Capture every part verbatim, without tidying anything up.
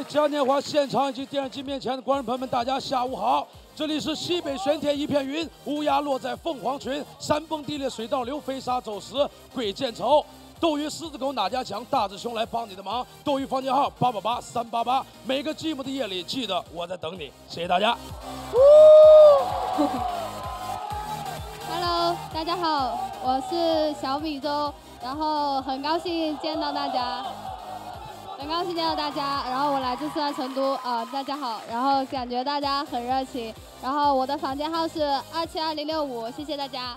位嘉年华现场以及电视机面前的观众朋友们，大家下午好！这里是西北玄天一片云，乌鸦落在凤凰群，山崩地裂水倒流，飞沙走石鬼见愁。斗鱼狮子狗哪家强？大志兄来帮你的忙。斗鱼房间号八八八三八八。每个寂寞的夜里，记得我在等你。谢谢大家。 Hello， 大家好，我是小米粥，然后很高兴见到大家。很高兴见到大家，然后我来自四川成都，啊、呃，大家好，然后感觉大家很热情，然后我的房间号是二七二零六五，谢谢大家。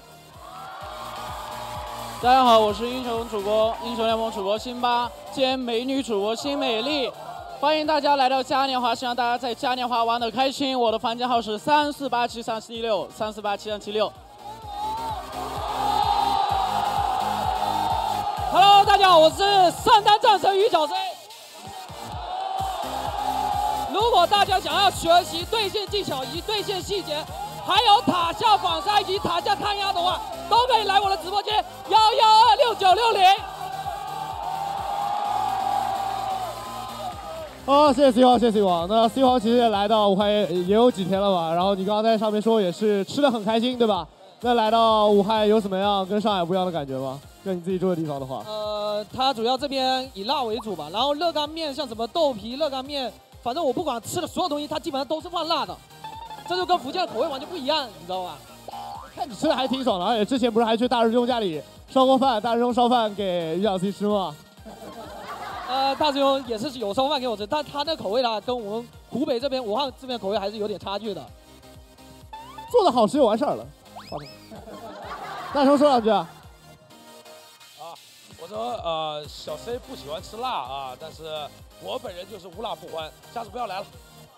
大家好，我是英雄主播、英雄联盟主播辛巴兼美女主播辛美丽，欢迎大家来到嘉年华，希望大家在嘉年华玩得开心。我的房间号是三四八七三七六三四八七三七六。Hello， 大家好，我是圣诞战神于小 C。如果大家想要学习对线技巧以及对线细节，还有塔下反杀以及塔下抗压的话，都可以来我的直播间幺幺二六九六零。 好，谢谢 C 皇，谢谢 C 皇。那 C 皇其实也来到武汉也也有几天了吧？然后你刚刚在上面说也是吃得很开心，对吧？那来到武汉有什么样跟上海不一样的感觉吗？跟你自己住的地方的话？ 呃，它主要这边以辣为主吧，然后热干面像什么豆皮、热干面。反正我不管吃的所有东西，它基本上都是放辣的，这就跟福建的口味完全不一样，你知道吧？ 看你吃的还挺爽的，而且之前不是还去大师兄家里烧过饭，大师兄烧饭给于小 C 吃吗？ 呃，大师兄也是有烧饭给我吃，但他那口味啦，跟我们湖北这边、武汉这边口味还是有点差距的。 做的好吃就完事儿了。好的，大师兄说两句啊。 我说呃，小 C 不喜欢吃辣啊，但是我本人就是无辣不欢，下次不要来了。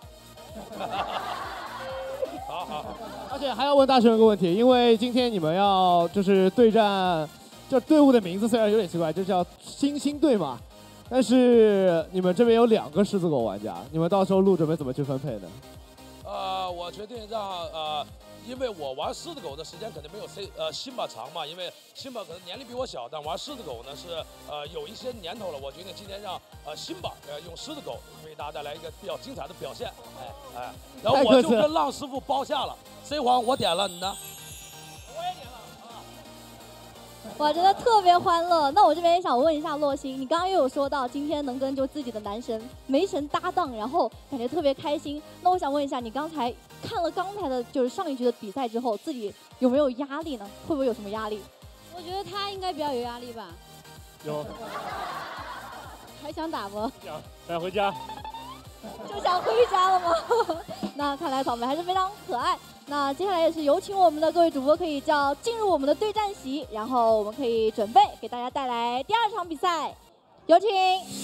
好好。 而且还要问大师兄一个问题，因为今天你们要就是对战，这队伍的名字虽然有点奇怪，就叫星星队嘛，但是你们这边有两个狮子狗玩家，你们到时候路准备怎么去分配呢？ 呃，我决定让呃，因为我玩狮子狗的时间肯定没有 C 呃辛巴长嘛，因为辛巴可能年龄比我小，但玩狮子狗呢是呃有一些年头了。我决定今天让呃辛巴呃用狮子狗为大家带来一个比较精彩的表现，哎哎，然后我就跟浪师傅包下了 C 皇，我点了，你呢？我也点了。 哇，真的特别欢乐。那我这边也想问一下洛星，你刚刚又有说到今天能跟就自己的男神梅神搭档，然后感觉特别开心。那我想问一下，你刚才看了刚才的就是上一局的比赛之后，自己有没有压力呢？会不会有什么压力？ 我觉得他应该比较有压力吧。 有。 还想打不？ 想想回家。 就想回家了吗？那看来草莓还是非常可爱。那接下来也是有请我们的各位主播可以叫进入我们的对战席，然后我们可以准备给大家带来第二场比赛，有请。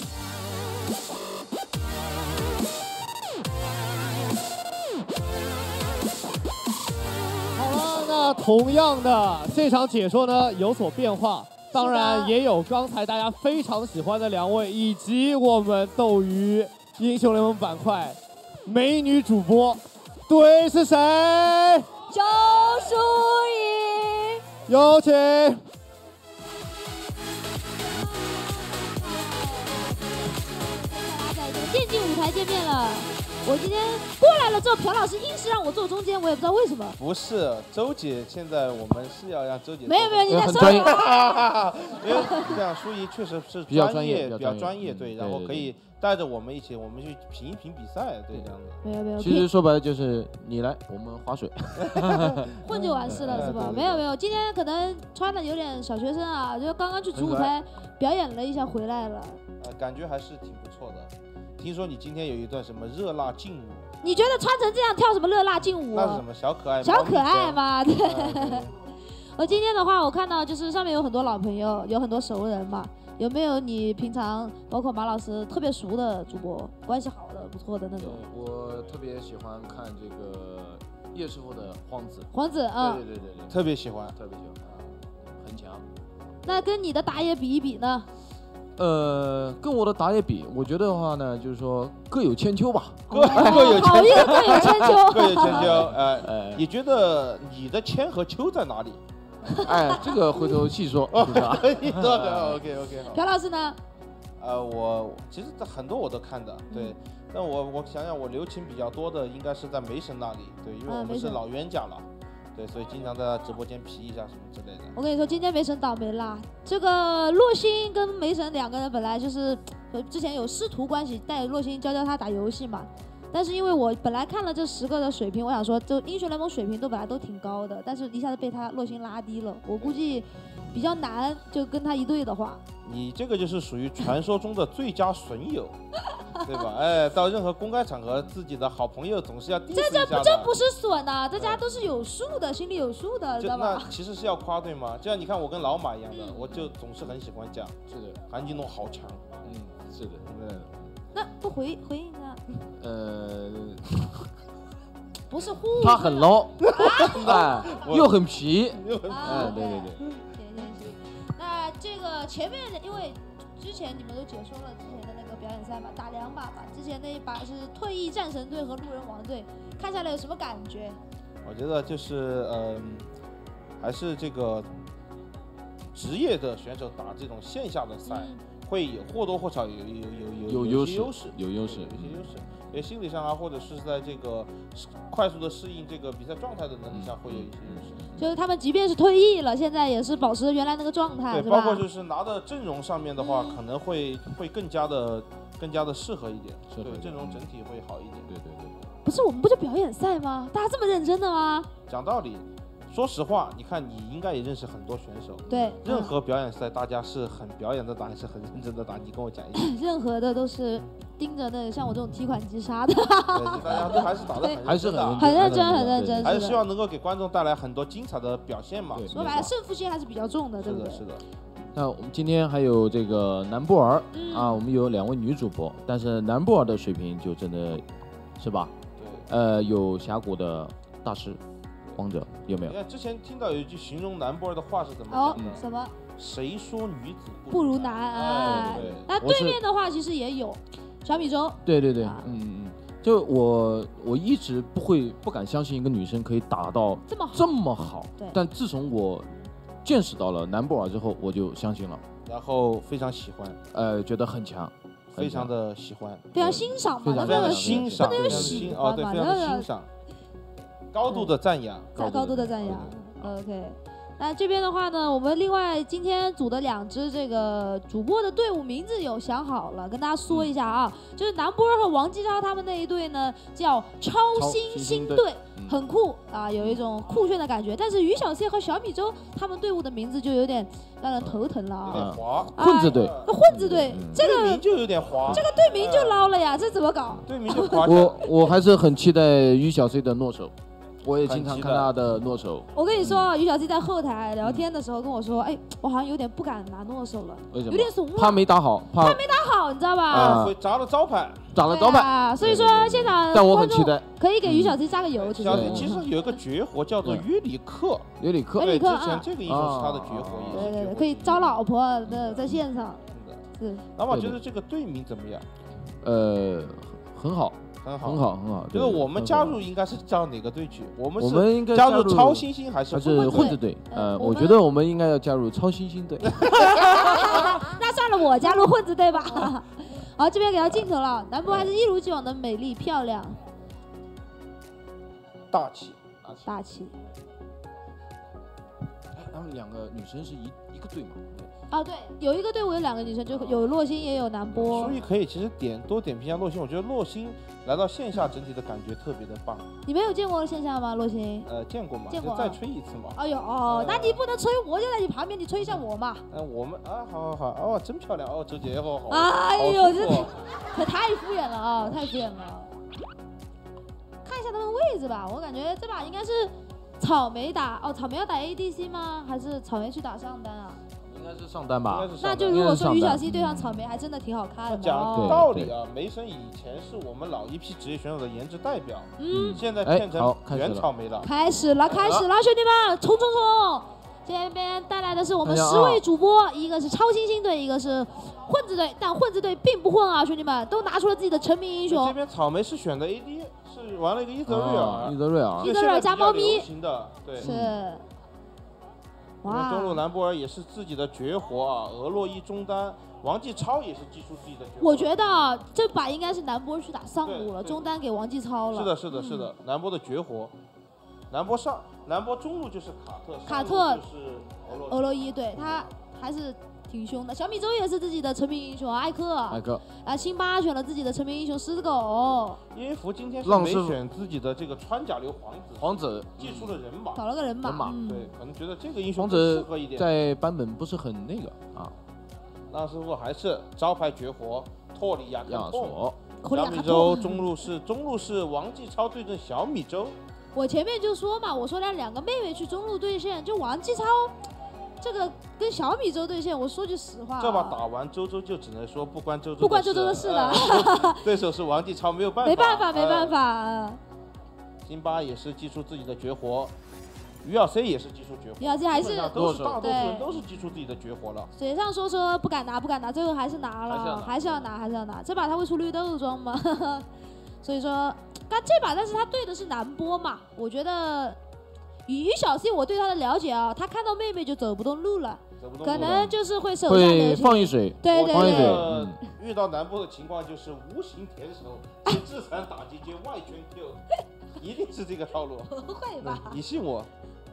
好了，那同样的这场解说呢有所变化，当然也有刚才大家非常喜欢的两位，以及我们斗鱼英雄联盟板块美女主播。对是谁？ 周淑怡， 有请。 大家在这个电竞舞台见面了。我今天过来了之后，朴老师硬是让我坐中间，我也不知道为什么。 不是，周姐现在我们是要让周姐。 没有没有，你在说什么？因为这样，舒怡确实是比较专业， 比较专业，对，然后可以带着我们一起，我们去评一评比赛，对，这样的。 没有没有。 其实说白了就是你来，我们划水， 混就完事了是吧？没有没有，今天可能穿的有点小学生啊，就刚刚去主舞台表演了一下回来了。 呃，感觉还是挺不错的。听说你今天有一段什么热辣劲舞？ 你觉得穿成这样跳什么热辣劲舞？ 那是什么小可爱？ 小可爱嘛，对。 对我今天的话，我看到就是上面有很多老朋友，有很多熟人嘛。有没有你平常包括马老师特别熟的主播，关系好的、不错的那种？ 我特别喜欢看这个叶师傅的皇子。 皇子啊， 对对对对对， 特别喜欢， 特别喜欢，很强。 那跟你的打野比一比呢？ 呃，跟我的打野比，我觉得的话呢，就是说各有千秋吧， 各各有千秋， 好一个各有千秋， 各有千秋。呃，呃你觉得你的千和秋在哪里？ 哎，这个回头细说。 哦，你说的 OK OK 好。 朴老师呢？ 呃，我其实很多我都看的，对。嗯、但我我想想，我留情比较多的应该是在梅神那里，对，因为我们是老冤家了。对，所以经常在他直播间皮一下什么之类的。 我跟你说，今天梅神倒霉啦！这个洛星跟梅神两个人本来就是之前有师徒关系，带洛星教教他打游戏嘛。但是因为我本来看了这十个的水平，我想说，就英雄联盟水平都本来都挺高的，但是一下子被他洛星拉低了，我估计比较难，就跟他一队的话。 你这个就是属于传说中的最佳损友，对吧？哎，到任何公开场合，自己的好朋友总是要 diss 一下的。 这这这不是损呐、啊，大家都是有数的，心里有数的，知道吧？ 那其实是要夸对吗？就像你看我跟老马一样的，嗯、我就总是很喜欢讲， 是的， 韩金龙好强， 嗯，是的，对。 那不回回应他？ 呃， 不是呼。 他很 low， 哎，又很皮， 哎， 对对对。 行行行，那这个前面因为之前你们都解说了之前的那个表演赛嘛，打两把嘛，之前那一把是退役战神队和路人王队，看下来有什么感觉？ 我觉得就是嗯、呃，还是这个职业的选手打这种线下的赛。嗯，会有或多或少有有有有有优势， 有优势， 有些优势，也心理上啊，或者是在这个快速的适应这个比赛状态的能力上会有一些优势。 就是他们即便是退役了，现在也是保持原来那个状态， 对，包括就是拿的阵容上面的话，嗯、可能会会更加的更加的适合一点，对，阵容整体会好一点。 对对对。 不是我们不就表演赛吗？大家这么认真的吗？ 讲道理。说实话，你看你应该也认识很多选手， 对， 任何表演赛大家是很表演的打还是很认真的打？你跟我讲一下。 任何的都是盯着那像我这种提款机杀的。 对，大家都还是打得很还是很很认真，很认真， 还是希望能够给观众带来很多精彩的表现嘛。 说白了，胜负心还是比较重的，对不对？ 是的，是的。 那我们今天还有这个南布尔、 嗯、 啊，我们有两位女主播，但是南布尔的水平就真的是吧？ 对。 呃，有峡谷的大师。王者有没有？ 你看之前听到有一句形容南波尔的话是怎么讲的？ 哦，什么？ 谁说女子不如男？哎，那对面的话其实也有小米粥。 对对对，嗯嗯嗯，就我我一直不会不敢相信一个女生可以打到这么好这么好， 对。 但自从我见识到了南布尔之后，我就相信了， 然后非常喜欢， 呃，觉得很强， 非常的喜欢， 非常欣赏嘛， 非常的欣赏， 非常喜欢嘛，对，非常的欣赏。高度的赞扬， 高高度的赞扬。OK， 那这边的话呢，我们另外今天组的两支这个主播的队伍名字有想好了，跟大家说一下啊，嗯、就是南波和王继超他们那一队呢叫超新星队，嗯、很酷啊，有一种酷炫的感觉。但是于小 C 和小米粥他们队伍的名字就有点让人头疼了啊， 有点滑， 混子队， 混子队，这个名就有点滑， 这个队名就捞了呀，这怎么搞？ 队名就滑。 我我还是很期待于小 C 的诺手。我也经常看他的诺手。 我跟你说，于小 C 在后台聊天的时候跟我说，哎，我好像有点不敢拿诺手了， 为什么？ 有点怂了， 怕没打好， 怕没打好，你知道吧？ 啊，会砸了招牌， 砸了招牌。 所以说现场， 但我很期待， 可以给于小 C 加个油。 小 C 其实有一个绝活叫做约里克， 约里克， 对，之前这个英雄是他的绝活， 对对对，可以招老婆的在线上。是。 老马觉得这个队名怎么样？ 呃，很好。 很好， 很好，很好。 就是我们加入应该是加哪个队去？我们我们应该加入超新星还是还是混子队？呃，我觉得我们应该要加入超新星队。 那算了，我加入混子队吧。好，这边给到镜头了，南波还是一如既往的美丽漂亮， 大气， 大气。 他们两个女生是一一个队吗？ 啊，对，有一个队伍有两个女生，就有洛星也有南波， 所以可以其实点多点评一下洛星。我觉得洛星来到线下整体的感觉特别的棒。 你们有见过线下吗？洛星？ 呃，见过嘛？ 见过， 再吹一次嘛。 哎呦哦，那你不能吹，我就在你旁边，你吹一下我嘛。 嗯，我们啊，好好好，哦，真漂亮哦，周姐哦，好。 哎呦，这可太敷衍了啊，太敷衍了。看一下他们位置吧，我感觉这把应该是草莓打哦，草莓要打 A D C 吗？还是草莓去打上单啊？ 应该是上单吧。 那就如果说于小 C 对上草莓，还真的挺好看的。 讲道理啊，梅神以前是我们老一批职业选手的颜值代表，嗯，现在变成原草莓了。 开始了，开始了，兄弟们，冲冲冲！这边带来的是我们十位主播，一个是超新星队，一个是混子队，但混子队并不混啊，兄弟们，都拿出了自己的成名英雄。 这边草莓是选的 A D， 是玩了一个伊泽瑞尔， 伊泽瑞尔， 伊泽瑞尔加猫咪， 对， 是。 哇！中路兰波尔也是自己的绝活啊，俄洛伊中单王继超也是祭出自己的绝活。 我觉得啊，这把应该是南波去打上路了，中单给王继超了。 是的，是的，是的，南波的绝活，南波上，南波中路就是卡特， 卡特就是欧洛伊，对他还是挺凶的。小米粥也是自己的成名英雄艾克， 艾克啊，辛巴选了自己的成名英雄狮子狗。 耶夫今天是没选自己的这个穿甲流皇子， 皇子祭出了人马， 找了个人马， 人马嗯、 对，可能觉得这个英雄皇更适子合一点。 在版本不是很那个啊。 浪师傅还是招牌绝活托里亚亚索。 托小米粥中路是中路是王继超对阵小米粥。 我前面就说嘛，我说让两个妹妹去中路对线，就王继超这个跟小米粥对线，我说句实话、啊， 这把打完周周就只能说不关周周不关周周的事了， 呃、对手是王继超，没有办法， 没办法，没办法。 呃、辛巴也是祭出自己的绝活。于小 C 也是祭出绝活， 于小 C 还是都是大多数人都是祭出自己的绝活了。 嘴上说说不敢拿不敢拿，最后还是拿了，还是要拿还是要拿。这把他会出绿豆装吗？所以说，但这把但是他对的是南波嘛，我觉得于小 C 我对他的了解啊，他看到妹妹就走不动路了，可能就是会手下留情， 会放一水， 对对对。 嗯、遇到南波的情况就是无形舔手，自残打击接外圈 Q， 一定是这个套路。 不会吧？ 你信我。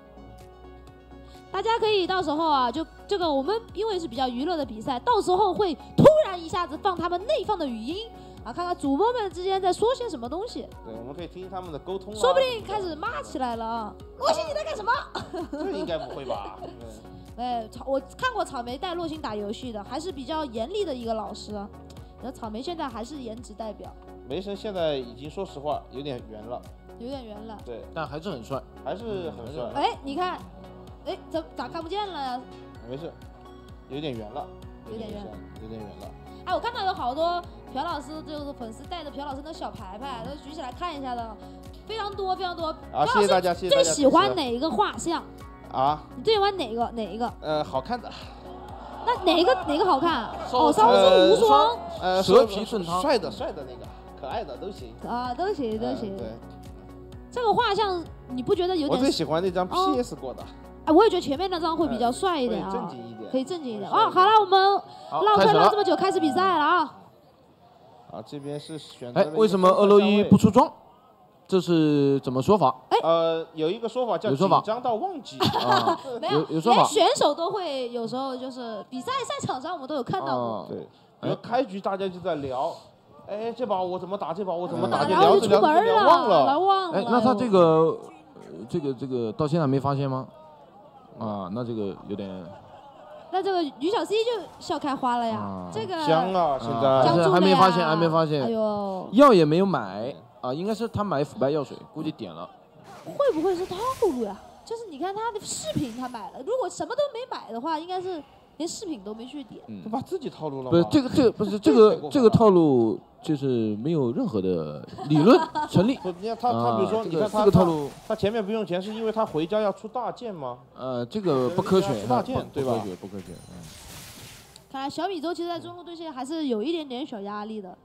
大家可以到时候啊，就这个我们因为是比较娱乐的比赛，到时候会突然一下子放他们内放的语音啊，看看主播们之间在说些什么东西。 对，我们可以听他们的沟通、啊。 说不定开始骂起来了啊！洛星你在干什么？ 这应该不会吧？ 哎，草我看过草莓带洛星打游戏的，还是比较严厉的一个老师。然后草莓现在还是颜值代表。 梅神现在已经说实话有点圆了， 有点圆了。 对， 但还是很帅， 还是很帅。 哎，你看。哎，怎咋看不见了？ 没事，有点圆了， 有点圆， 有点圆了。 哎，我看到有好多朴老师就是粉丝带着朴老师的小牌牌，都举起来看一下的，非常多非常多。 啊，谢谢大家，谢谢大家。 最喜欢哪一个画像？ 啊？ 你最喜欢哪个？哪一个？ 呃，好看的。 那哪一个哪个好看？哦，沙僧无双。 呃， 蛇皮顺汤。 帅的帅的那个，可爱的都行。 啊，都行都行。 对。 这个画像你不觉得有点？ 我最喜欢那张 P S 过的。 哎，我也觉得前面那张会比较帅一点啊， 正经一点， 可以正经一点啊。好了，我们唠嗑唠这么久，开始比赛了啊。 啊，这边是选。 哎，为什么俄洛伊不出装？这是怎么说法？ 哎， 呃，有一个说法叫紧张到忘记啊， 没有， 有说法。 连选手都会有时候就是比赛赛场上我们都有看到过。 对，然后开局大家就在聊。哎，这把我怎么打？这把我怎么打？ 然后就出门了， 忘了， 忘了。 哎，那他这个。这个这个到现在没发现吗？啊，那这个有点。 那这个于小 C 就笑开花了呀， 啊、 这个香啊，现在、 啊、还没发现，还没发现。 哎呦， 药也没有买啊，应该是他买腐败药水，估计点了。 会不会是套路呀？就是你看他的饰品他买了，如果什么都没买的话，应该是连饰品都没去点。 嗯， 他把自己套路了吗？ 不是这个这个不是这个这个套路。就是没有任何的理论成立。 你看他他比如说，你看他这个套路， 他前面不用钱，是因为他回家要出大件吗？ 呃，这个不科学， 大件对吧？ 不科学，不科学。嗯。 看来小米粥其实在中路对线还是有一点点小压力的。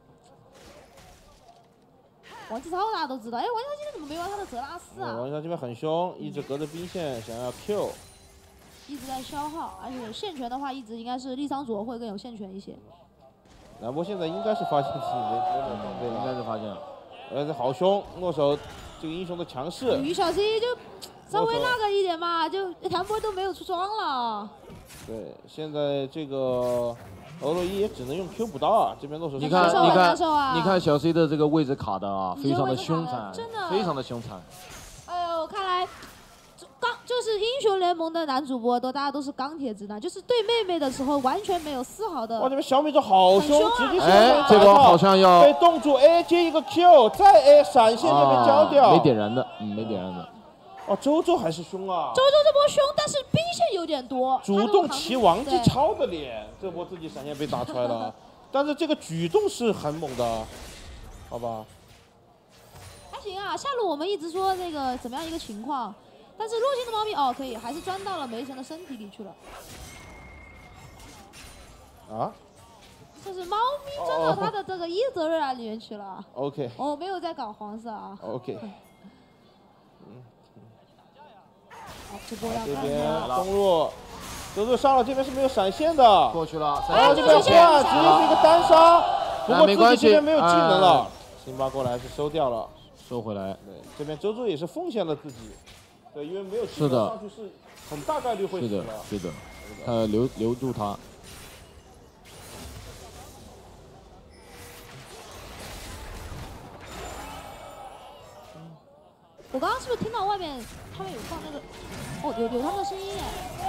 王继超大家都知道，哎，王继超今天怎么没玩他的泽拉斯啊？ 王继超这边很凶，一直隔着兵线想要 Q， 一直在消耗，而且线权的话，一直应该是利桑卓会更有线权一些。 南波现在应该是发现自己没没装备了， 应该是发现了。 呃，好凶，诺手这个英雄的强势。 于小 C 就稍微那个一点嘛，就谭波都没有出装了。 对，现在这个欧洛伊也只能用 Q 不到啊，这边诺手。 你看，你看，你看小 C 的这个位置卡的啊，非常的凶残， 真的非常的凶残。 哎呦，看来。钢就是英雄联盟的男主播都大家都是钢铁直男，就是对妹妹的时候完全没有丝毫的。 哇，这边小米粥好凶，直接哎，这波好像要被冻住，哎，接一个 Q， 再哎闪现就被交掉， 没点燃的，嗯，没点燃的。 哦，周周还是凶啊！ 周周这波凶，但是兵线有点多。 主动骑王继超的脸，这波自己闪现被打出来了，但是这个举动是很猛的，好吧？ 还行啊，下路我们一直说那个怎么样一个情况。但是洛星的猫咪哦，可以，还是钻到了梅神的身体里去了。 啊？ 这是猫咪钻到他的这个伊泽瑞尔里面去了。 OK。 我没有在搞黄色啊。 OK。 嗯。好，这波要这边中路周周上了，这边是没有闪现的， 过去了， 然后这边换，直接是一个单杀，不过没关系， 自己这边没有技能了，辛巴过来是收掉了， 收回来。 对，这边周周也是奉献了自己，对，因为没有技能上去是很大概率会死的， 的， 是的，呃，留留住他。 我刚刚是不是听到外面他们有放那个？哦，有有他们的声音耶！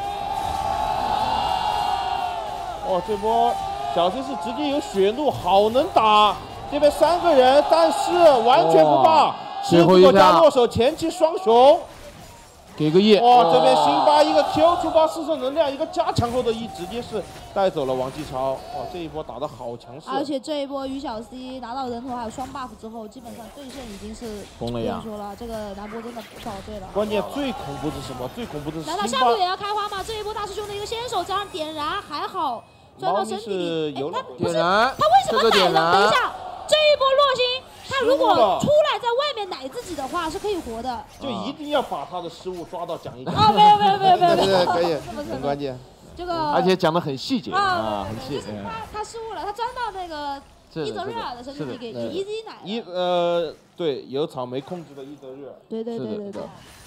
哦，这波小 C 是直接有血怒，好能打。这边三个人，但是完全不怕。 最后一下加落手前期双雄， 给个 E。 哇，这边辛巴一个 Q 触发四色能量，一个加强后的 E， 直接是带走了王继超。哇，这一波打得好强势。 而且这一波于小 C 拿到人头还有双 buff 之后，基本上对线已经是崩了呀。 跟你说了，这个南波真的不好对了。 关键最恐怖的是什么？最恐怖的是难道下路也要开花吗？这一波大师兄的一个先手加上点燃，还好钻到身体里。哎，他不是他为什么奶了？等一下，这一波洛星他如果出来在外面奶自己的话是可以活的。 就一定要把他的失误抓到讲一讲。 啊，没有没有没有没有没有， 可以，很关键。 这个而且讲的很细节啊，很细。 他他失误了，他钻到那个伊泽瑞尔的身体给 easy 奶。 一呃，对，有草莓控制的伊泽瑞尔。 对对对对对。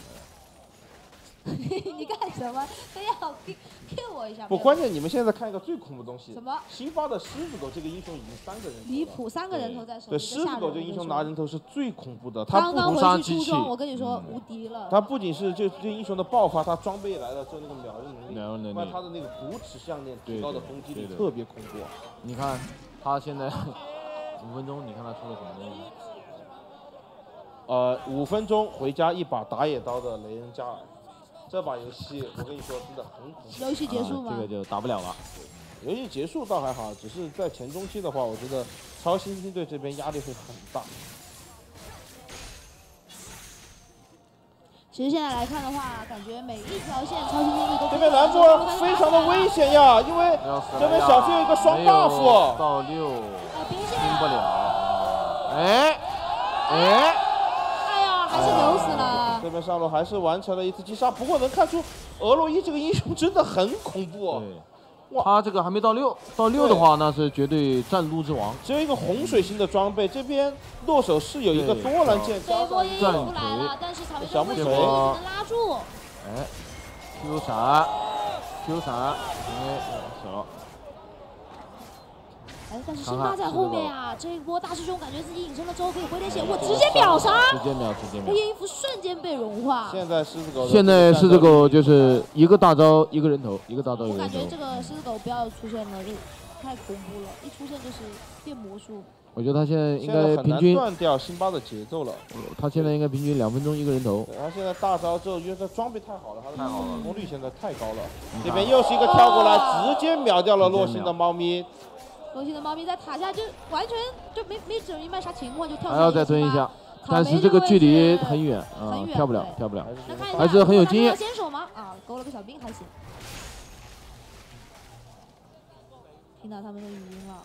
你干什么？非要 Q Q 我一下？ 不，关键你们现在看一个最恐怖的东西。 什么？ 辛巴的狮子狗这个英雄已经三个人。 离谱，三个人头在手。 对，狮子狗这个英雄拿人头是最恐怖的，他刚刚回去出装，我跟你说无敌了。 他不仅是就这英雄的爆发，他装备来了之后那个秒认能力， 秒认能力， 另外他的那个骨齿项链提高的攻击力特别恐怖。 你看他现在五分钟，你看他出了什么东西？ 呃，五分钟回家一把打野刀的雷恩加尔。这把游戏我跟你说真的很恐怖。 游戏结束吗？ 啊、这个就打不了了。 游戏结束倒还好，只是在前中期的话，我觉得超新星队这边压力会很大。 其实现在来看的话，感觉每一条线超新星队都这边蓝波非常的危险呀，因为这边小 C 有一个双 buff， 到六， 拼不了。哎哎。 还是流死了。 这边上路还是完成了一次击杀，不过能看出俄洛伊这个英雄真的很恐怖。 对，他这个还没到六，到六的话那是绝对占路之王。 只有一个洪水型的装备，这边落手是有一个多兰剑加上战锤， 小木锤能拉住。 哎 ，Q 闪 ，Q 闪，哎，小。 哎，但是辛巴在后面啊！这一波大师兄感觉自己隐身了之后可以回点血，我直接秒杀， 直接秒，直接秒。 黑衣服瞬间被融化。 现在狮子狗， 现在狮子狗就是一个大招一个人头，一个大招一个人头。 我感觉这个狮子狗不要出现了，就太恐怖了，一出现就是变魔术。 我觉得他现在应该平均断掉辛巴的节奏了。 他现在应该平均两分钟一个人头。 他现在大招之后，因为他装备太好了，他的成功率现在太高了。这边又是一个跳过来，直接秒掉了洛星的猫咪。 洛星的猫咪在塔下就完全就没没整明白啥情况就跳。 还要再蹲一下，但是这个距离很远啊，跳不了，跳不了。还是很有经验。 先手吗？啊，勾了个小兵还行。听到他们的语音了。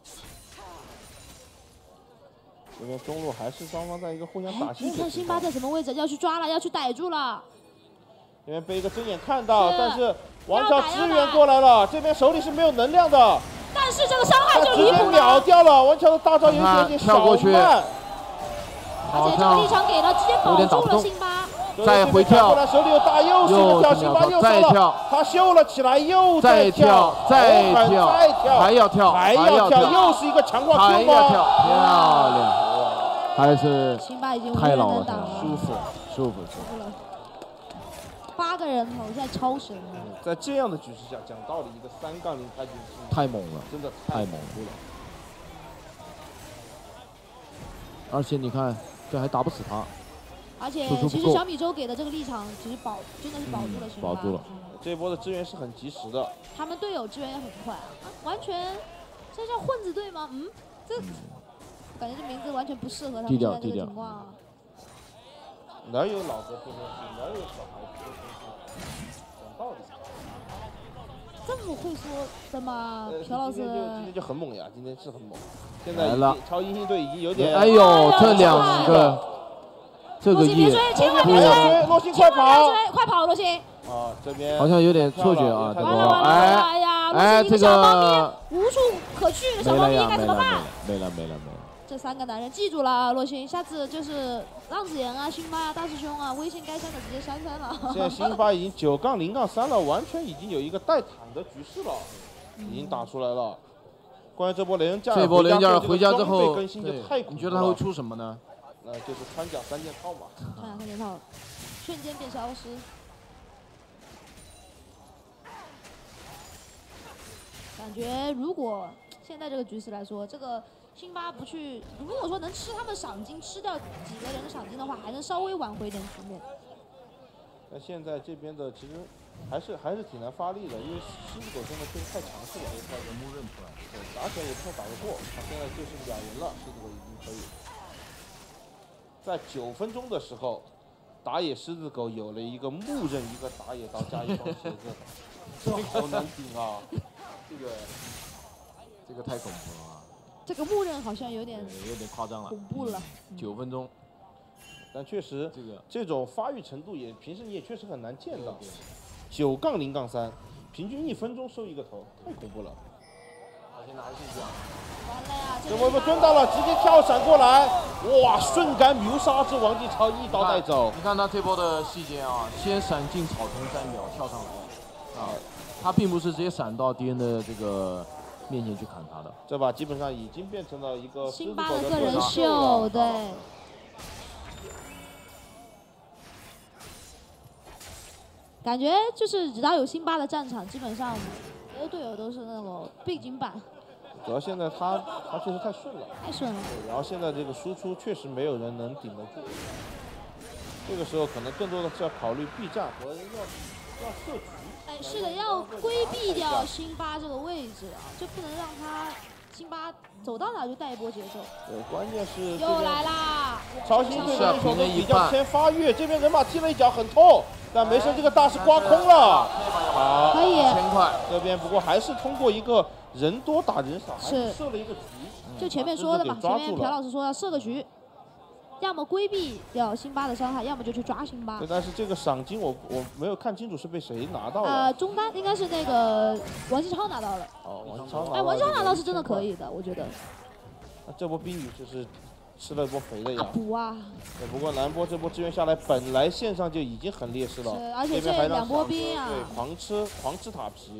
这边中路还是双方在一个互相打线。 你看辛巴在什么位置？要去抓了，要去逮住了。 这边被一个睁眼看到，但是王朝支援过来了，这边手里是没有能量的。 但是这个伤害就离谱了， 直接秒掉了。王乔的大招有一点点小慢， 而且这个立场给了，直接保住了辛巴。 再回跳， 过来手里有大又是一个跳，辛巴又上了，他秀了起来，又再跳，再跳， 再跳， 还要跳， 还要跳，又是一个强化 Q 吗？漂亮，还是辛巴已经太老了， 舒服， 舒服，舒服。 八个人头，现在超神了。 在这样的局势下，讲道理，一个三杠零开局太猛了， 真的太猛了。而且你看，这还打不死他。 而且其实小米粥给的这个立场，其实保真的是保住了辛巴。 保住了。 这一波的支援是很及时的。 他们队友支援也很快啊，完全这叫混子队吗？嗯，这感觉这名字完全不适合他们现在这个情况啊。 哪有老哥天天吃，哪有小孩天天吃？讲道理。 这么会说的吗？朴老师？ 今天就很猛呀，今天是很猛。现在超英星队已经有点…… 哎呦，这两个，这个洛星别追，千万别追！ 洛星快跑！ 快跑，洛星！ 啊， 啊，这边好像有点错觉啊，这个完了完了完了！哎呀， 哎，这洛小猫咪个无处可去，小没了呀， 猫咪该没了怎么办？ 没了没了没了。 这三个男人记住了啊，洛星，下次就是浪子言啊、辛巴啊、大师兄啊，微信该删的直接删删了。 现在辛巴已经九杠零杠三了，完全已经有一个带坦的局势了，已经打出来了。关于这波雷恩加尔， 这波雷恩加尔回家之装备后， 更新就太恐怖了。 你觉得他会出什么呢？ 那就是穿甲三件套嘛。 穿甲三件套，瞬间变消失。感觉如果现在这个局势来说，这个辛巴不去，如果说能吃他们赏金，吃掉几个人的赏金的话，还能稍微挽回一点局面。 那现在这边的其实还是还是挺难发力的，因为狮子狗现在确实太强势了，他人木刃出来，对，打起来也不太打得过。他现在就是两人了，狮子狗已经可以。在九分钟的时候，打野狮子狗有了一个木刃，一个打野刀加一双鞋子，这好难顶啊！ 这个这个太恐怖了啊！ 这个木刃好像有点有点夸张了， 恐怖了。 九分钟， 但确实这个这种发育程度也平时你也确实很难见到。九杠零杠三，平均一分钟收一个头，太恐怖了。 他先拿进去啊！ 完了呀！ 这波被蹲到了，直接跳闪过来，哇！瞬间秒杀之王继超一刀带走。 你看他这波的细节啊，先闪进草丛三秒跳上来啊，他并不是直接闪到敌人的这个面前去砍他的。 这把基本上已经变成了一个辛巴的个人秀，对。感觉就是只要有辛巴的战场，基本上别的队友都是那种背景板。 主要现在他他确实太顺了， 太顺了。 然后现在这个输出确实没有人能顶得住，这个时候可能更多的是要考虑避战和要要设局。 哎，是的，要规避掉辛巴这个位置啊，就不能让他辛巴走到哪就带一波节奏。 对，关键是又来啦！ 超新队的英雄都比较偏发育，这边人马踢了一脚很痛，但没事，这个大师刮空了。好， 可以。 千块这边不过还是通过一个人多打人少，还是设了一个局。 就前面说的嘛，前面朴老师说要设个局，要么规避掉辛巴的伤害，要么就去抓辛巴。 对，但是这个赏金我我没有看清楚是被谁拿到了。 呃，中单应该是那个王继超拿到了。 哦，王继超拿到。 哎，王继超拿到是真的可以的，我觉得。 那这波冰雨就是吃了一波肥的呀。 补啊！ 对，不过南波这波支援下来，本来线上就已经很劣势了， 是，而且这边还两波兵啊， 对，狂吃狂吃塔皮。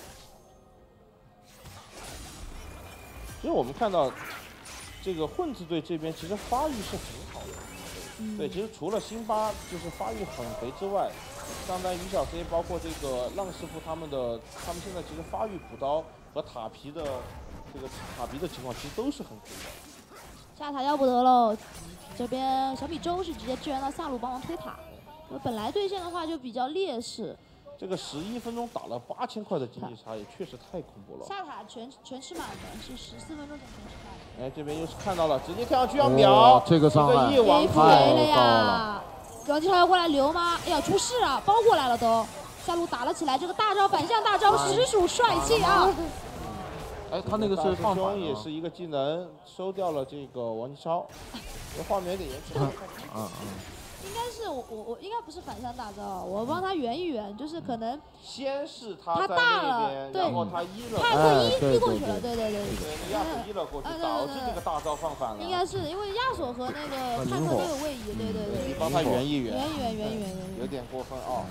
其实我们看到，这个混子队这边其实发育是很好的。 嗯、 对，其实除了辛巴就是发育很肥之外，上单于小 C 包括这个浪师傅他们的，他们现在其实发育补刀和塔皮的这个塔皮的情况其实都是很肥的。 下塔要不得喽，这边小米粥是直接支援到下路帮忙推塔，本来对线的话就比较劣势。 这个十一分钟打了八千块的经济差，也确实太恐怖了。 下塔全全吃满的，是十四分钟全吃满。 哎，这边又是看到了，直接跳上去要秒， 这个伤害一网太了呀！王继超要过来留吗？哎呀，出事了，包过来了都。下路打了起来，这个大招反向大招实属帅气啊！ 哎，他那个是放反也是一个技能收掉了这个王继超，这画面有点延迟。 嗯嗯。 应该是我我我应该不是反向大招，我帮他圆一圆，就是可能先是他他大了，对， 然后他一了， 他过一一过去了，对对对对，亚索一了过去，导致这个大招放反了。 应该是因为亚索和那个汉克都有位移，对对对。 你帮他圆一圆， 圆一圆圆一圆圆。 有点过分啊。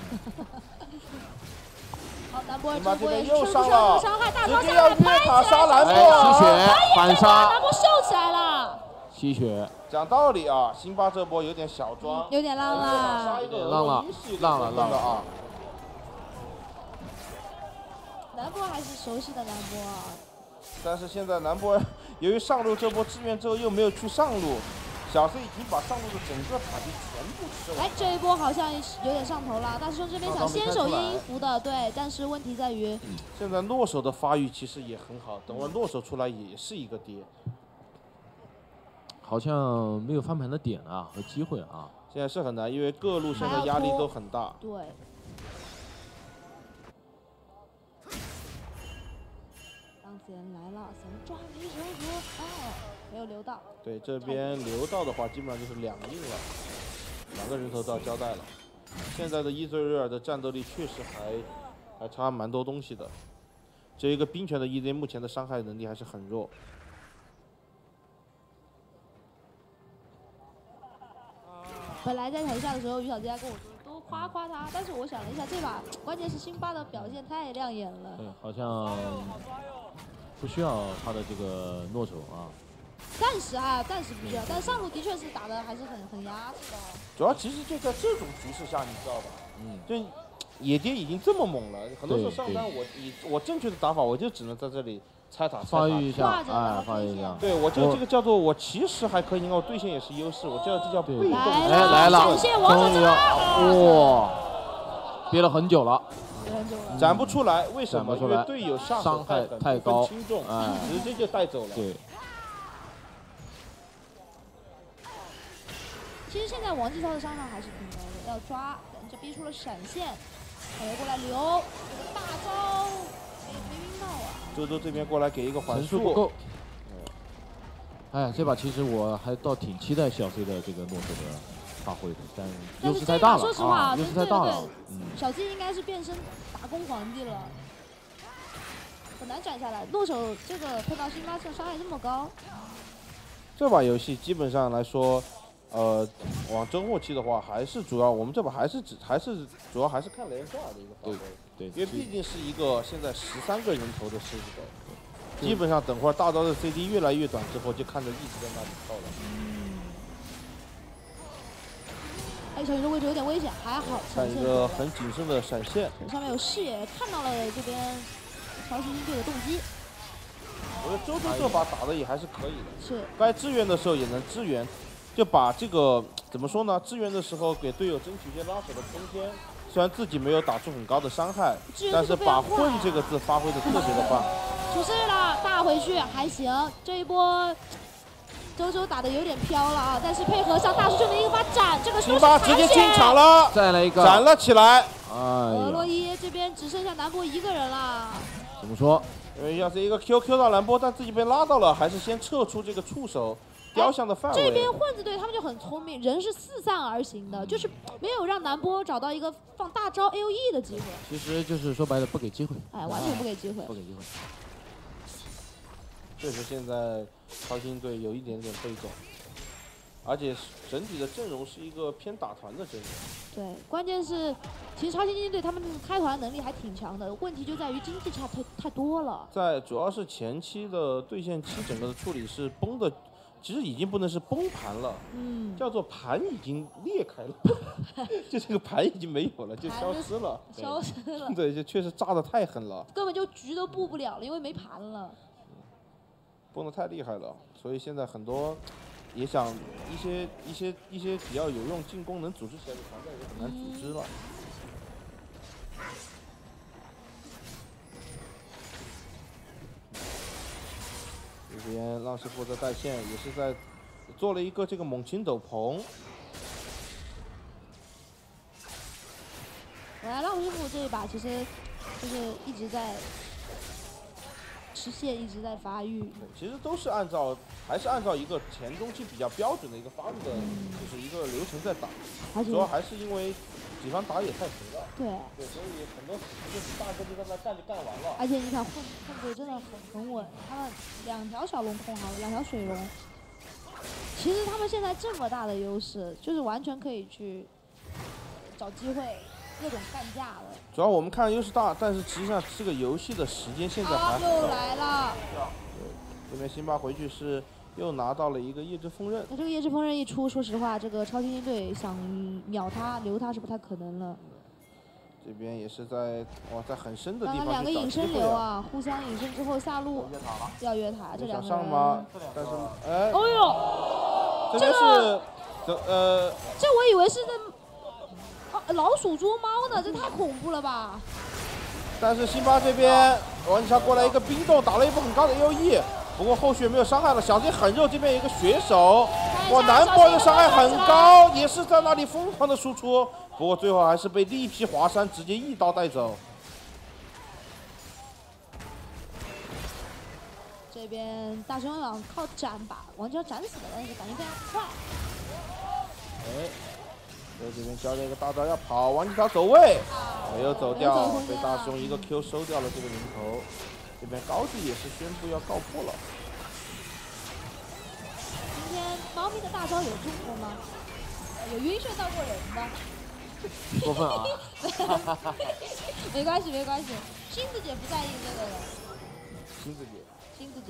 好，南波这边又伤了， 伤害大招下来拍起来，杀蓝波， 吸血反杀， 南波秀起来了。 吸血。 讲道理啊，辛巴这波有点小装， 有点浪了， 浪了，浪了，浪了啊！ 南波还是熟悉的南波啊。 但是现在南波由于上路这波支援之后又没有去上路，小 C 已经把上路的整个塔皮全部吃了。 哎，这一波好像有点上头了，大师兄这边想先手阴符的，对，但是问题在于， 现在诺手的发育其实也很好，等会诺手出来也是一个跌。 好像没有翻盘的点啊和机会啊， 现在是很难，因为各路现在压力都很大。 对。浪子言来了，想抓迷神符，哦，没有留到。 对，这边留到的话，基本上就是两印了，两个人头都要交代了。 现在的伊泽瑞尔的战斗力确实还还差蛮多东西的。这一个冰拳的 E Z 目前的伤害能力还是很弱。 本来在台下的时候，于小佳跟我说多夸夸他，但是我想了一下，这把关键是辛巴的表现太亮眼了。 对，好像不需要他的这个诺手啊。 暂时啊，暂时不需要，但上路的确是打的还是很很压制的。 主要其实就在这种局势下，你知道吧？嗯，就野爹已经这么猛了，很多时候上单我以我正确的打法，我就只能在这里拆塔发育一下，哎，发育一下。 对我这个这个叫做我其实还可以，因为我对线也是优势，我这这叫被动。 哎，来了，终于要哇，憋了很久了。 斩不出来，为什么？ 因为队友下伤害太高， 轻重， 哎， 直接就带走了。 对。 其实现在王继超的伤害还是挺高的，要抓，这逼出了闪现，回过来留，这个大招没没晕到啊。 周周这边过来给一个缓速不够。哎呀，这把其实我还倒挺期待小 C 的这个诺手的发挥的，但优势太大了， 说实话， 啊，优势太大了。 嗯，小 C 应该是变身打工皇帝了，很难斩下来。诺手这个碰到辛巴这伤害这么高， 这把游戏基本上来说。呃，往中后期的话，还是主要我们这把还是只还是主要还是看雷恩多尔的一个发挥， 对， 因为毕竟是一个现在十三个人头的狮子狗，基本上等会儿大招的 C D 越来越短之后，就看着一直在那里跳了。 嗯。哎，小宇宙位置有点危险，还好。 看一个很谨慎的闪现， 上面有视野，看到了这边超新星队的动机。 我觉得周周这把打的也还是可以的， 是该支援的时候也能支援。就把这个怎么说呢？支援的时候给队友争取一些拉手的空间，虽然自己没有打出很高的伤害，但是把混这个字发挥的特别的棒。 出事了，大回去还行，这一波周周打的有点飘了啊，但是配合上大师兄的一个发斩，这个辛巴直接进场了， 再来一个斩了起来。 哎俄洛伊这边只剩下南波一个人了。 怎么说？ 因为要是一个 Q Q 到兰波，但自己被拉到了，还是先撤出这个触手。雕像的范围， 这边混子队他们就很聪明，人是四散而行的，就是没有让南波找到一个放大招 A O E 的机会。 其实就是说白了，不给机会。 哎，完全不给机会。 不给机会。 确实，现在超新队有一点点被动，而且整体的阵容是一个偏打团的阵容。 对，关键是，其实超新星队他们开团能力还挺强的，问题就在于经济差太太多了。 在主要是前期的对线期，整个的处理是崩的。其实已经不能是崩盘了， 嗯， 叫做盘已经裂开了，就这个盘已经没有了，就消失了， 消失了。 对，就确实炸得太狠了， 根本就局都布不了了，因为没盘了。 崩得太厉害了，所以现在很多也想一些一些一些比较有用进攻能组织起来的团队也很难组织了。这边浪师傅的带线也是在做了一个这个猛禽斗篷。 来，浪师傅这一把其实就是一直在吃线，一直在发育。 其实都是按照还是按照一个前中期比较标准的一个发育的，就是一个流程在打。主要还是因为己方打野太肥了。 对。 对，所以很多时就是大哥就在那干就干完了。 而且你看混混队真的很很稳，他们两条小龙控好了，两条水龙。其实他们现在这么大的优势，就是完全可以去找机会各种干架了。 主要我们看优势大，但是实际上这个游戏的时间现在还又来了。 对，这边辛巴回去是又拿到了一个夜之锋刃。 那这个夜之锋刃一出，说实话，这个超新星队想秒他、留他是不太可能了。 这边也是在哇，在很深的地方、啊。 刚刚两个隐身流啊，互相隐身之后下路要越塔，这两个人。 想上吗？但是哎。 哦呦， 这边是这呃。 这我以为是在、啊、老鼠捉猫呢，这太恐怖了吧！ 但是辛巴这边王继超过来一个冰冻，打了一波很高的 A O E。不过后续没有伤害了，小 Z 很肉，这边有一个血手，哇，南波的伤害很高，也是在那里疯狂的输出，不过最后还是被力劈华山直接一刀带走。 这边大熊想靠斩把王继超斩死了，但是反应非常快。 哎，周这边教练一个大招要跑，王继超走位，没有走掉，被大师兄一个 Q 收掉了这个零头。这边高地也是宣布要告破了。 今天猫咪的大招有中过吗？有晕眩到过人吗？ 过分啊！ 没关系，没关系，星子姐不在意这个的。 星子姐。 星子姐。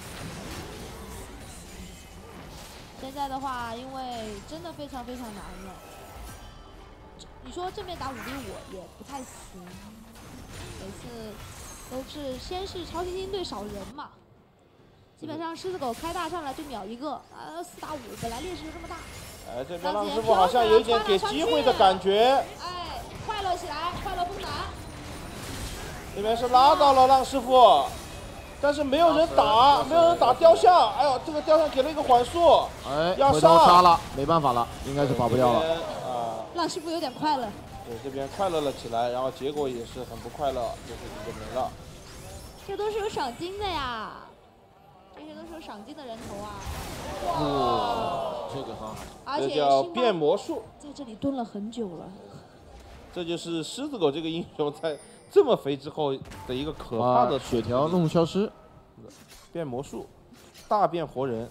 现在的话，因为真的非常非常难了。你说正面打五 v 五也不太行，每次都是先是超新星队少人嘛，基本上狮子狗开大上来就秒一个，啊四打五，本来劣势就这么大。 哎，这边浪师傅好像有一点给机会的感觉。 哎，快乐起来，快乐不难。 这边是拉到了浪师傅。但是没有人打，没有人打雕像。哎呦，这个雕像给了一个缓速， 哎， 要回头杀了，没办法了，应该是跑不掉了。 啊， 浪师傅有点快乐。 对，这边快乐了起来，然后结果也是很不快乐，就是一个没了。 这都是有赏金的呀，这些都是有赏金的人头啊。 哇，这个很好。 而且这叫变魔术， 在这里蹲了很久了。 这就是狮子狗这个英雄在这么肥之后的一个可怕的血条弄消失， 变魔术，大变活人。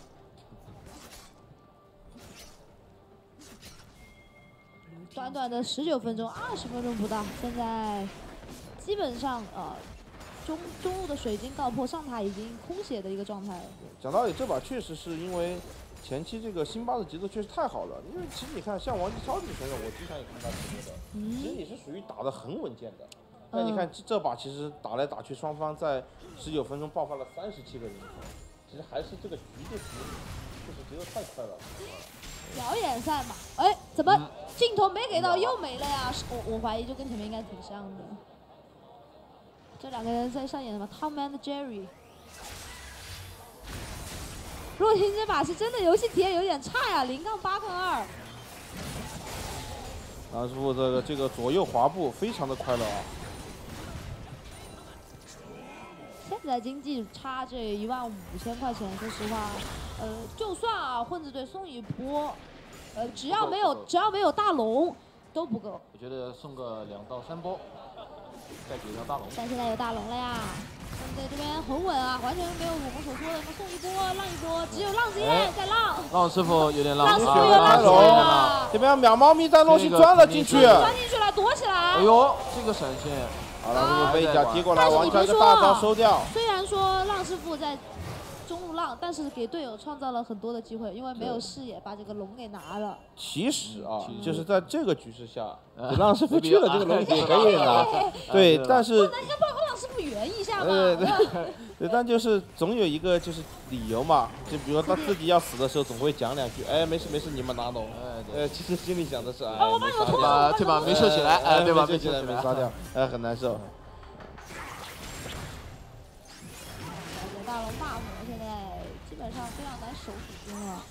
短短的十九分钟，二十分钟不到，现在基本上呃中中路的水晶告破，上塔已经空血的一个状态了。 讲道理，这把确实是因为前期这个辛巴的节奏确实太好了，因为其实你看像王继超这个选手，我经常也看他直播的， 嗯、 其实也是属于打得很稳健的。那你看这这把其实打来打去，双方在十九分钟爆发了三十七个人头，其实还是这个局就是就是节奏太快了。 表演赛嘛，哎，怎么镜头没给到又没了呀？我我怀疑就跟前面应该挺像的。这两个人在上演什么 Tom and Jerry？ 若晴这把是真的游戏体验有点差呀，零杠八杠二。 啊，师傅这个这个左右滑步非常的快乐啊。 现在经济差这一万五千块钱，说实话，呃，就算啊混子队送一波，呃，只要没有只要没有大龙都不够。 我觉得送个两到三波，再给条大龙。 但现在有大龙了呀，混子队这边很稳啊，完全没有我们所说的什么送一波浪一波，只有浪子燕在浪。 浪师傅有点浪， 浪师傅有浪起来了。 这边秒猫咪在洛西钻了进去， 钻进去了，躲起来。 哎呦，这个闪现。 好了，这个被一脚踢过来，王乔一个大招收掉。 虽然说浪师傅在中路浪，但是给队友创造了很多的机会，因为没有视野把这个龙给拿了。 其实啊，就是在这个局势下，浪师傅去了这个龙也可以拿。对，但是那应该帮浪师傅圆一下嘛。 对对对，但就是总有一个就是理由嘛，就比如说他自己要死的时候，总会讲两句，哎，没事没事，你们拿龙。呃，其实心里想的是，哎， 我帮你这把这把没射起来，哎，对吧？ 没射起来，没杀掉，哎，很难受。 大龙 buff 现在基本上非常难守主攻了。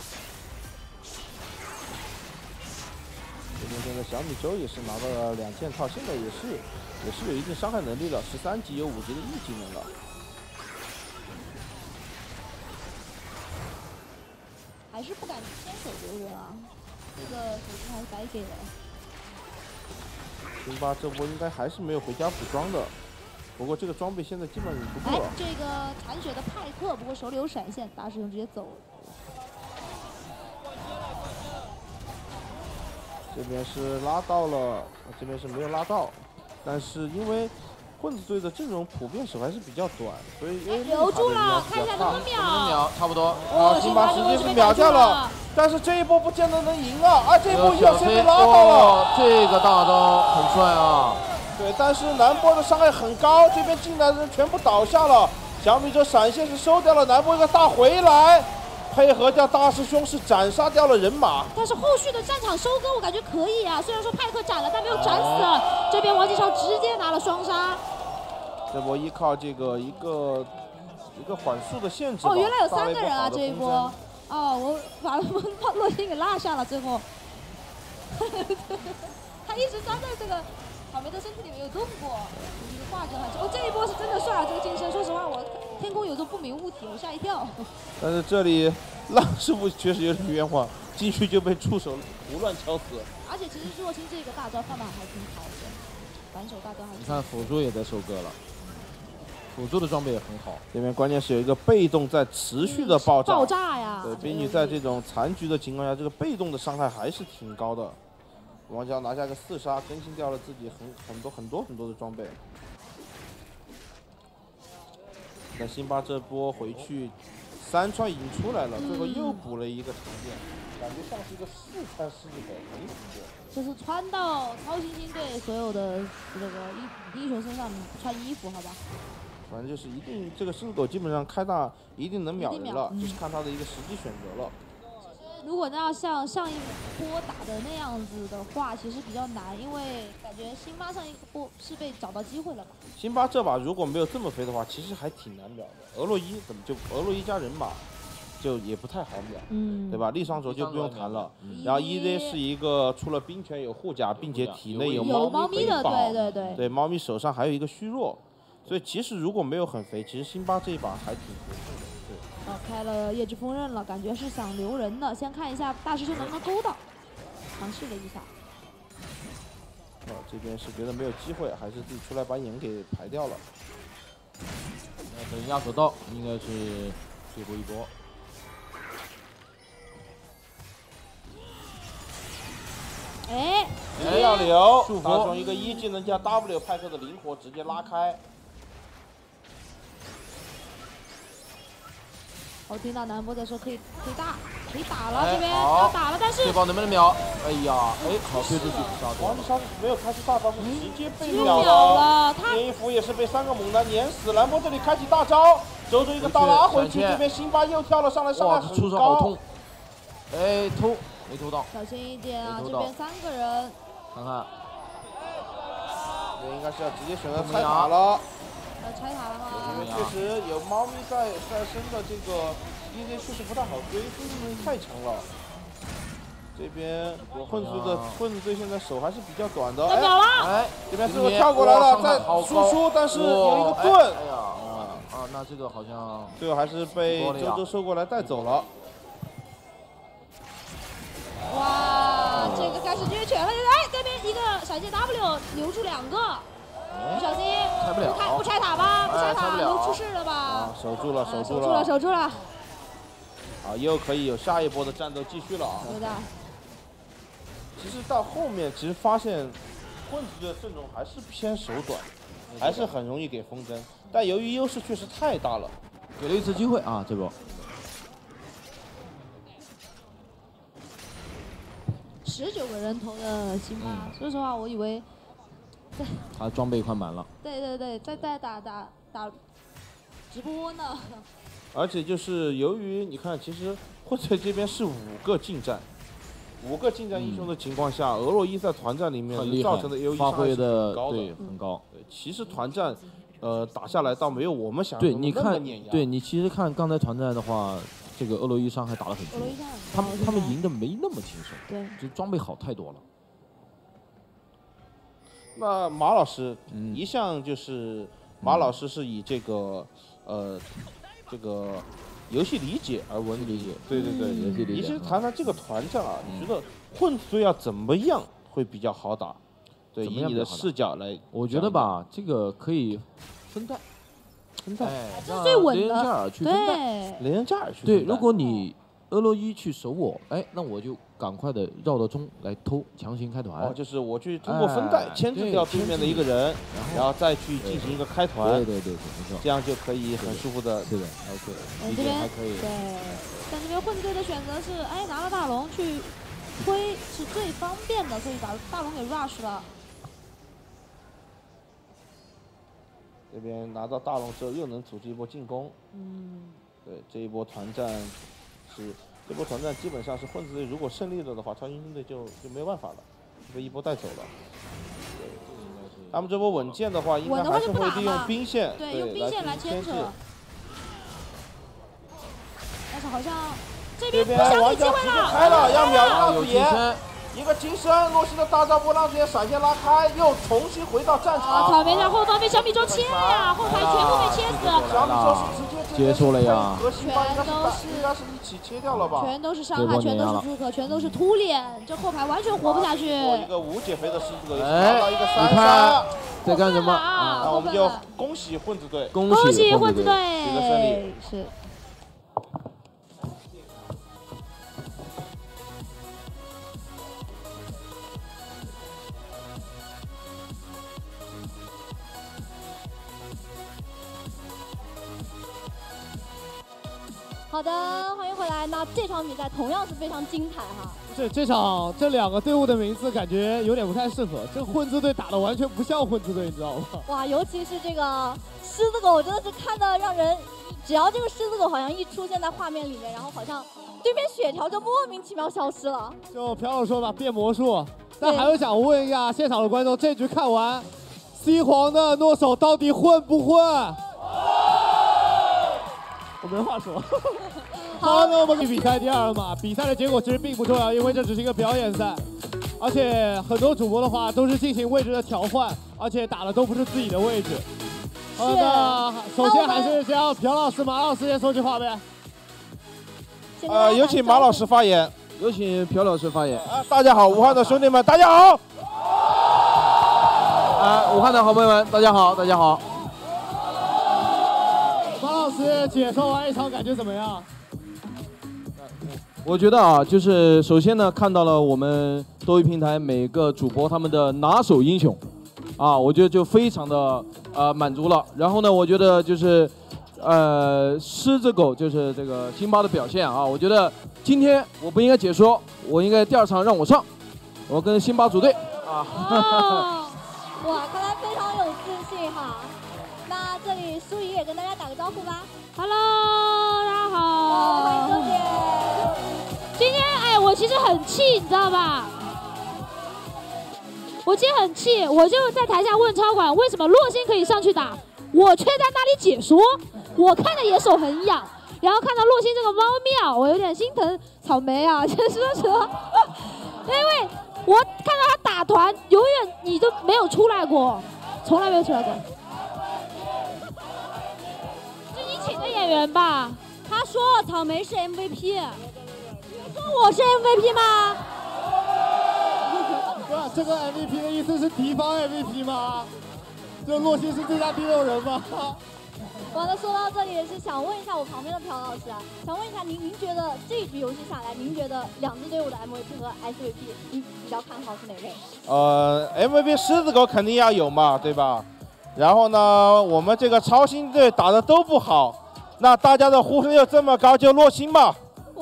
这边这个小米粥也是拿到了两件套，现在也是也是有一定伤害能力了，十三级有五级的 E 技能了。 还是不敢先手留人啊，这个手机还是白给了。 辛巴这波应该还是没有回家补装的。不过这个装备现在基本不够了。 哎，这个残血的派克，不过手里有闪现，大师兄直接走了。 这边是拉到了，这边是没有拉到，但是因为混子队的阵容普遍手还是比较短，所以因为留住了，看一下能不能秒。 能秒，差不多。 啊，辛巴直接是秒掉了，但是这一波不见得能赢啊！啊，这一波又是被拉到了， 这个大招很帅啊。 对，但是南波的伤害很高，这边进来的人全部倒下了。小米这闪现是收掉了，南波一个大回来，配合掉大师兄是斩杀掉了人马。 但是后续的战场收割我感觉可以啊，虽然说派克斩了，但没有斩死。哦、这边王继超直接拿了双杀。 这波依靠这个一个一个缓速的限制。 哦，原来有三个人啊，这一波。哦，我把洛星给落下了，最后。他一直钻在这个草莓的身体里面有动过，一个挂着他。哦，这一波是真的帅啊！这个近身，说实话，我天空有种不明物体，我吓一跳。 但是这里浪师傅确实有点冤枉， 进去就被触手胡乱敲死。 而且其实若清这个大招放的还挺好的，反手大招还挺好。 你看辅助也在收割了，辅助的装备也很好。 这边关键是有一个被动在持续的爆炸， 爆炸呀！ 对，比你在这种残局的情况下，这个被动的伤害还是挺高的。王娇拿下个四杀，更新掉了自己很很多很多很多的装备。那辛巴这波回去，三川已经出来了，最后又补了一个长剑，感觉像是一个四川狮子狗横行过。 就是穿到超新星队所有的这个英英雄身上穿衣服，好吧？ 反正就是一定这个狮子狗基本上开大一定能秒人了， 嗯、 就是看他的一个实际选择了。 如果那要像上一波打的那样子的话，其实比较难，因为感觉辛巴上一波是被找到机会了吧？ 辛巴这把如果没有这么飞的话，其实还挺难秒的。俄洛伊怎么就俄洛伊加人马，就也不太好秒， 嗯， 对吧？力双轴就不用谈了。嗯、然后 E Z 是一个除了冰拳有护甲，并且体内有有猫咪的，对对对。 对，猫咪手上还有一个虚弱，所以其实如果没有很肥，其实辛巴这一把还挺合适的。 哦，开了夜之锋刃了，感觉是想留人的。先看一下大师兄能不能勾到，尝试了一下。 哦，这边是觉得没有机会，还是自己出来把眼给排掉了。 那等压手到，应该是最后一波。 哎， 不要留，打中一个一技能加 W 派克的灵活，直接拉开。 我听到南波在说可以可以打，可以打了，这边要打了，但是这包能不能秒？哎呀，哎，好推出去，杀掉。 王继超没有开出大招，是直接被秒了。连衣服也是被三个猛男碾死。兰博这里开启大招，周周一个大拉回去，这边辛巴又跳了上来，伤害很高。 出手好痛。哎，偷没偷到。 小心一点啊，这边三个人。 看看。 这应该是要直接选择拆塔了。 要拆塔了吗？ 因为确实有猫咪在在身的这个 E Z 确实不太好追，追击太强了。这边混子的混子队现在手还是比较短的。 秒了！ 哎，这边师傅跳过来了，再输出，但是有一个盾。 哎呀，啊啊，那这个好像最后还是被周周收过来带走了。 哇，这个开始虐犬了！哎，这边一个闪现 W 留住两个。不小心， 拆不了， 不不拆塔吧，不拆塔都出事了吧？ 啊，守住了，守住了，守住了，守住了。 啊，又可以有下一波的战斗继续了啊！ 对的。 其实到后面，其实发现混子的阵容还是偏手短，还是很容易给风筝。但由于优势确实太大了， 给了一次机会啊，这波。 十九个人头的辛巴，嗯、说实话，我以为。对， 他装备快满了。 对对对，在在打打打直播呢。 而且就是由于你看，其实混子这边是五个近战，五个近战英雄的情况下，俄洛伊在团战里面造成的 A O E 发挥的高的， 对，很高。 对，其实团战，呃，打下来倒没有我们想对，你看，对你其实看刚才团战的话，这个俄洛伊伤害打得很足，他们他们赢的没那么轻松， 对， 就装备好太多了。 那马老师、嗯、一向就是马老师是以这个、嗯、呃这个游戏理解而闻理解，对对对，游戏理解。你先谈谈这个团战啊，嗯、你觉得混子队要怎么样会比较好打？对，以你的视角来， 我觉得吧，这个可以分带，分带， 这是最稳的。 雷恩加尔去分带， 雷恩加尔去。 对，如果你俄洛伊去守我，哎，那我就赶快的绕到中来偷，强行开团。 哦，就是我去通过分带牵制掉对面的一个人，然后再去进行一个开团。 对对对，没错。 这样就可以很舒服的。 对的 ，OK。 这边还可以。 对，但这边混子队的选择是，哎，拿了大龙去推是最方便的，所以把大龙给 rush 了。 这边拿到大龙之后，又能组织一波进攻。 嗯。 对，这一波团战是这波团战基本上是混子队如果胜利了的话，超新星队就就没有办法了，被一波带走了。对，他们这波稳健的话，应该还是会利用兵线， 对，用兵线来牵制。但是好像这边不想给机会了， 开了，要秒大子爷。 一个金身，洛星的大招波浪之间闪现拉开，又重新回到战场。 啊，草莓在后方被小米粥切了呀，后排全部被切死了。 小米粥是直接结束了呀， 和辛巴应该是应该是一起切掉了吧？ 全都是伤害，全都是刺客，全都是突脸，这后排完全活不下去。 一个无减肥的狮子狗， 哎， 拿到一个三你看在干什么？ 那我们就恭喜混子队， 恭喜混子队取得胜利。 是。 好的，欢迎回来。那这场比赛同样是非常精彩哈。 这这场这两个队伍的名字感觉有点不太适合，这混子队打的完全不像混子队，你知道吗？ 哇，尤其是这个狮子狗，真的是看的让人，只要这个狮子狗好像一出现在画面里面，然后好像对面血条就莫名其妙消失了。 就朴老说吧，变魔术。但还是想问一下现场的观众，这局看完 ，C 皇的诺手到底混不混？我没话说。好，那我们比赛第二了嘛。比赛的结果其实并不重要，因为这只是一个表演赛，而且很多主播的话都是进行位置的调换，而且打的都不是自己的位置。好，那首先还是先让朴老师、马老师先说句话呗。 呃，有请马老师发言。 有请朴老师发言。 啊，大家好，武汉的兄弟们，大家好。 啊，武汉的好朋友们，大家好，大家好。 马老师解说完一场感觉怎么样？ 我觉得啊，就是首先呢，看到了我们斗鱼平台每个主播他们的拿手英雄，啊，我觉得就非常的呃满足了。然后呢，我觉得就是呃狮子狗就是这个辛巴的表现啊，我觉得今天我不应该解说，我应该第二场让我上，我跟辛巴组队啊。 哦、哇，看来非常有自信哈。那这里舒怡也跟大家打个招呼吧。 Hello， 大家好。 欢迎周姐。 今天哎，我其实很气，你知道吧？我今天很气，我就在台下问超管，为什么洛星可以上去打，我却在那里解说，我看着也手很痒。然后看到洛星这个猫咪啊，我有点心疼草莓啊，就说实话，因为我看到他打团，永远你都没有出来过，从来没有出来过。是你请的演员吧？ 他说草莓是 M V P。你说我是 M V P 吗？ 不是，这个 M V P 的意思是敌方 M V P 吗？这洛星是最佳第六人吗？ 完了，说到这里也是想问一下我旁边的朴老师啊，想问一下您，您觉得这一局游戏下来，您觉得两支队伍的 M V P 和 S V P， 您比较看好是哪位？ 呃 ，M V P 狮子狗肯定要有嘛，对吧？然后呢，我们这个超星队打的都不好，那大家的呼声又这么高，就洛星吧。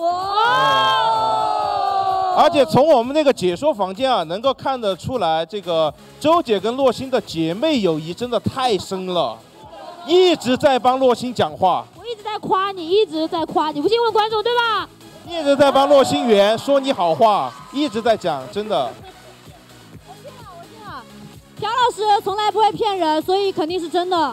哇！ 而且从我们那个解说房间啊，能够看得出来，这个周姐跟洛星的姐妹友谊真的太深了，一直在帮洛星讲话。 我一直在夸你，一直在夸你，不信问观众对吧？ 一直在帮洛星圆说你好话，一直在讲，真的。 我信了，我信了。朴老师从来不会骗人，所以肯定是真的。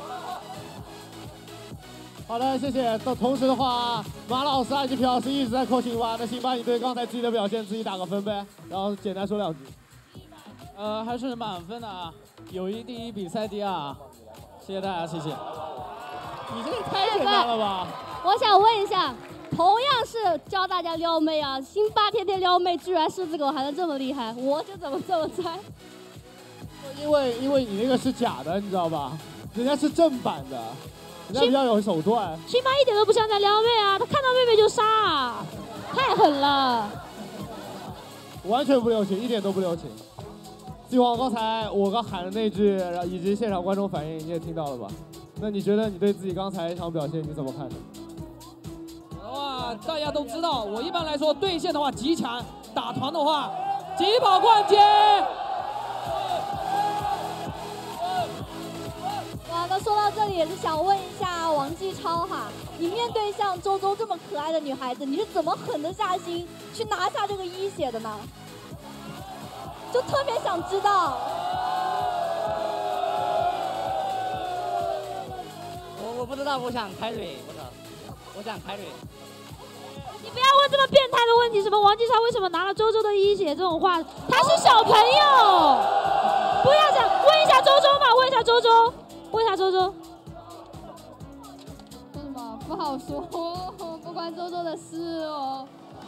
好的，谢谢。到同时的话，马老师以及朴老师一直在扣辛巴，那辛巴你对刚才自己的表现自己打个分呗，然后简单说两句。 呃，还是满分的啊，友谊第一，比赛第二，谢谢大家，谢谢。 你这个太简单了吧？ 我想问一下，同样是教大家撩妹啊，辛巴天天撩妹，居然狮子狗还能这么厉害，我就怎么这么猜？ 因为因为你那个是假的，你知道吧？人家是正版的。人家比较有手段， 辛巴一点都不像在撩妹啊，他看到妹妹就杀啊，太狠了， 完全不留情，一点都不留情。希望刚才我刚喊的那句，以及现场观众反应你也听到了吧？那你觉得你对自己刚才一场表现你怎么看呢？ 哇，大家都知道，我一般来说对线的话极强，打团的话疾跑冠军。 哇，那说到这里也是想问一下王继超哈，你面对像周周这么可爱的女孩子，你是怎么狠得下心去拿下这个一血的呢？就特别想知道。 我我不知道，我想开水，我操，我想开水。 你不要问这么变态的问题，什么王继超为什么拿了周周的一血这种话，他是小朋友，不要这样。问一下周周嘛，问一下周周，问一下周周。 说什么不好说，不关周周的事哦。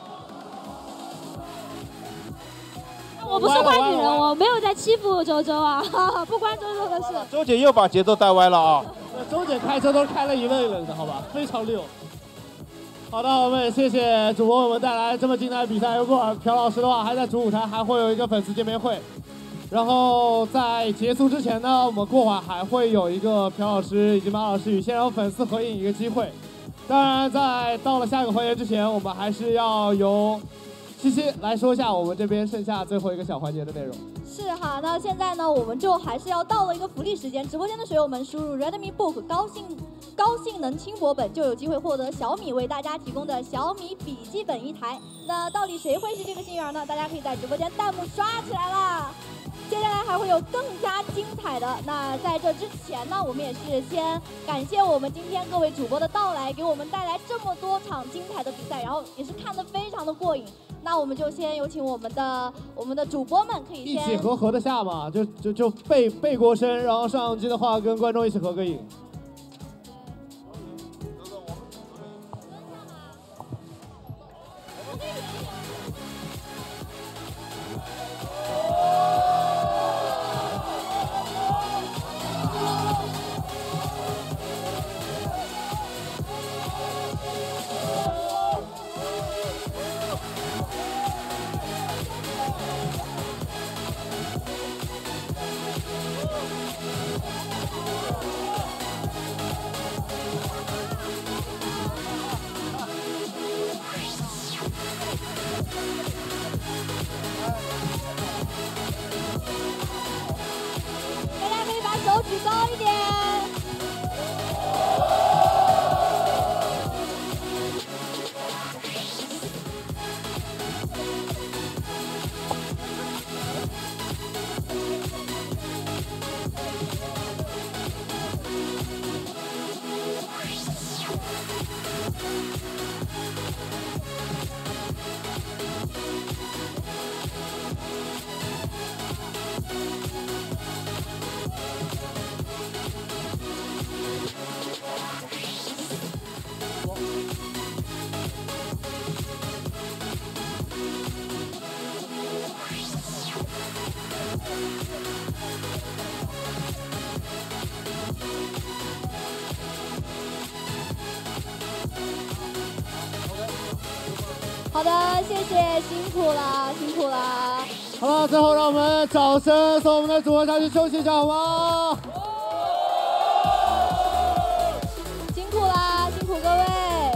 我不是坏女人，我没有在欺负周周啊，不关周周的事。 周姐又把节奏带歪了啊！ 周姐开车都开了一愣一愣的，好吧，非常溜。好的，我们也谢谢主播为我们带来这么精彩的比赛。如果朴老师的话还在主舞台，还会有一个粉丝见面会。然后在结束之前呢，我们过会儿还会有一个朴老师以及马老师与现场粉丝合影一个机会。当然，在到了下一个环节之前，我们还是要由七七来说一下我们这边剩下最后一个小环节的内容。 是哈，那现在呢，我们就还是要到了一个福利时间。直播间的水友们输入 Redmi Book 高性高性能轻薄本，就有机会获得小米为大家提供的小米笔记本一台。那到底谁会是这个幸运儿呢？大家可以在直播间弹幕刷起来啦！接下来还会有更加精彩的。那在这之前呢，我们也是先感谢我们今天各位主播的到来，给我们带来这么多场精彩的比赛，然后也是看得非常的过瘾。那我们就先有请我们的我们的主播们可以一先起和和的下嘛，就就就背背过身，然后上机的话跟观众一起合个影。 大家可以把手举高一点。好的，谢谢，辛苦了，辛苦了。 好了，最后让我们掌声送我们的主播上去休息一下好吗？ 辛苦啦，辛苦各位。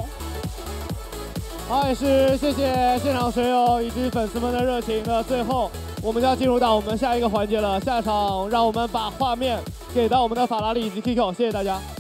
好，也是谢谢现场水友以及粉丝们的热情。那最后，我们就要进入到我们下一个环节了。下场让我们把画面给到我们的法拉利以及 Kiko， 谢谢大家。